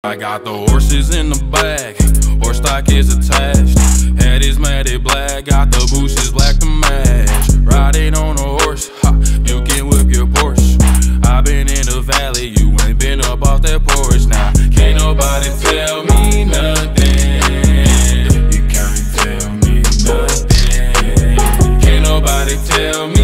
I got the horses in the back, horse stock is attached. Head is matted black, got the bushes black to match. Riding on a horse, ha, you can whip your Porsche. I been in the valley, you ain't been up off that porch. Now, can't nobody tell me nothing. You can't tell me nothing. Can't nobody tell me